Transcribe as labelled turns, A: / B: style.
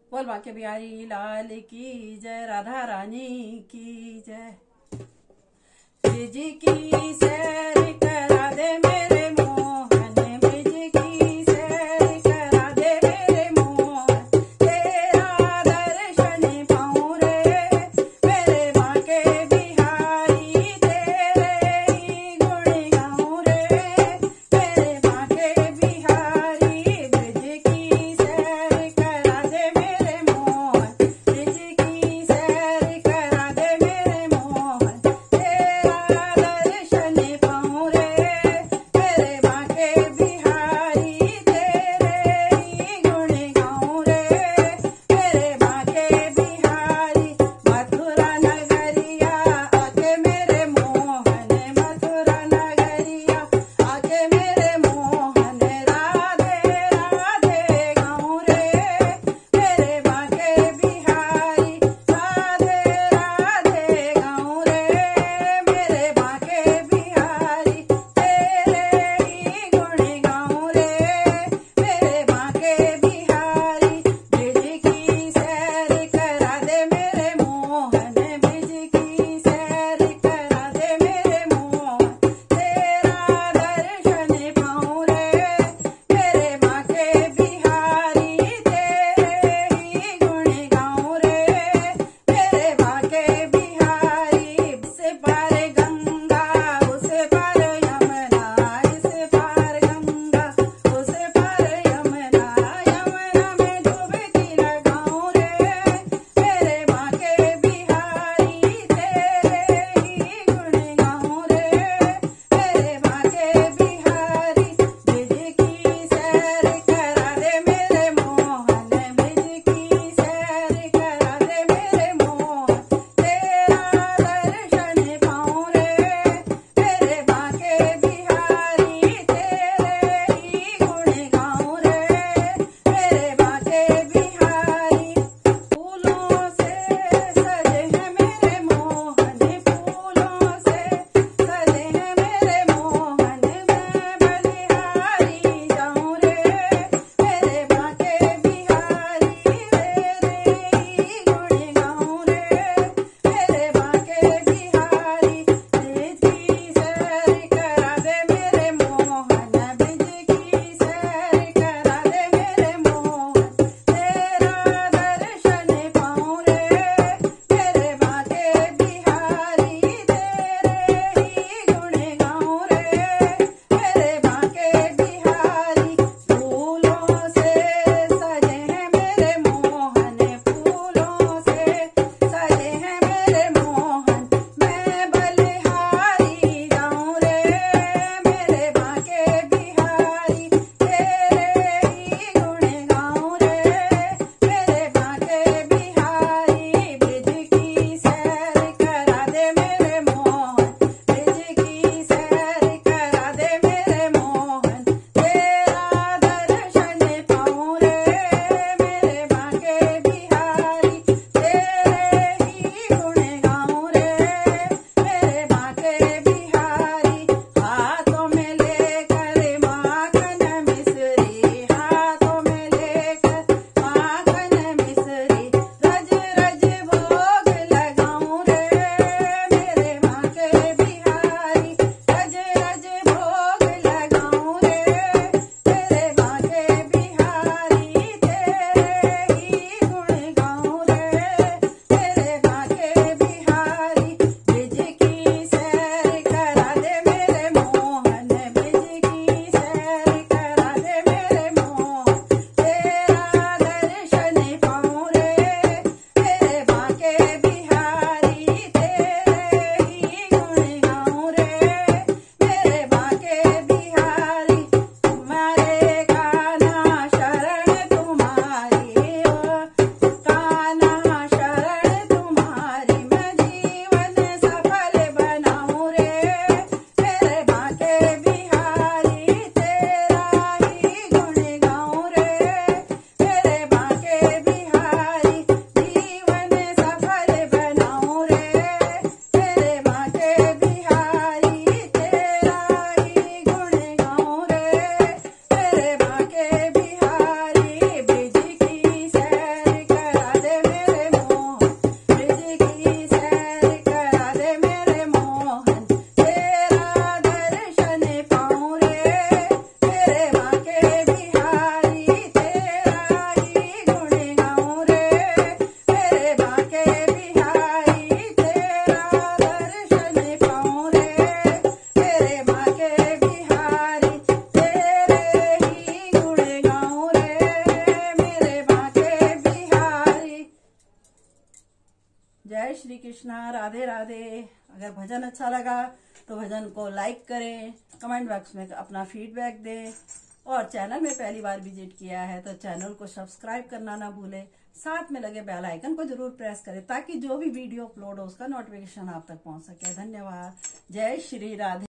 A: बोल बांके बिहारी लाल की जय, राधा रानी की जय। जी की सैर करा दे मेरे मोहन, ब्रिज की सैर करा दे मेरे मोहन, तेरा दर्शन पाऊं रे मेरे बांके बिहारी, तेरे ही गुण गाऊं रे मेरे बांके बिहारी। ब्रिज की सैर करा दे मेरे मोहन, ब्रिज की सैर करा दे मेरे मोहन, तेरा दर्शन पाऊं रे मेरे बांके बिहारी, तेरे ही गुण गाऊं रे मेरे बांके बिहारी। मथुरा नगरिया आके मेरे मोहन, मथुरा नगरिया आके मेरे मोहन, राधे राधे गाऊं रे मेरे बांके बिहारी, राधे राधे गाऊं रे मेरे बांके बिहारी, तेरे ही गुण गाऊं रे मेरे बांके बिहारी। ब्रिज की सैर करा दे मेरे मोहन, ब्रिज की सैर करा दे मेरे मोहन, तेरा दर्शन पाऊं रे मेरे बांके बिहारी, तेरे ही गुण गाऊं रे मेरे बांके बिहारी। इस पार गंगा उस पार यमुना, इस पार गंगा उस पार यमुना, यमुना में डुबकी लगाऊं रे मेरे बांके बिहारी, तेरे ही गुण गाऊं रे मेरे बांके बिहारी। ब्रिज की सैर करा दे मेरे मोहन, ब्रिज की सैर करा दे मेरे मोहन, तेरा दर्शन पाऊं रे मेरे बांके बिहारी, तेरे ही गुण गाऊं रे मेरे बांके बिहारी। फूलों से सजे हैं मेरे मोहन, फूलों से सजे हैं मेरे मोहन, मैं बलिहारी जाऊं रे मेरे बांके बिहारी, तेरे ही गुण गाऊं रे मेरे बांके बिहारी। ब्रिज की सैर करा दे मेरे मोहन, ब्रिज की सैर करा दे मेरे मोहन, तेरा दर्शन पाऊं रे मेरे बांके बिहारी, तेरे ही गुण गाऊं रे मेरे बांके बिहारी। फूलों से सजे हैं मेरे मोहन, फूलों से सजे हैं मेरे मोहन, मैं बलिहारी जाऊं रे मेरे बांके बिहारी, तेरे ही गुण गाऊं रे मेरे बांके बिहारी। ब्रिज की सैर करा दे मेरे मोहन, ब्रिज की सैर करा दे मेरे मोहन, तेरा दर्शन पाऊं रे मेरे बांके बिहारी, तेरे ही गुण गाऊं रे मेरे बांके बिहारी। हाथों में लेकर माखन मिश्री, हाथों में लेकर माखन मिश्री, रज रज भोग लगाऊं रे अगर भजन अच्छा लगा तो भजन को लाइक करें, कमेंट बॉक्स में अपना फीडबैक दें, और चैनल में पहली बार विजिट किया है तो चैनल को सब्सक्राइब करना ना भूलें। साथ में लगे बेल आइकन को जरूर प्रेस करें ताकि जो भी वीडियो अपलोड हो उसका नोटिफिकेशन आप तक पहुंच सके। धन्यवाद। जय श्री राधे।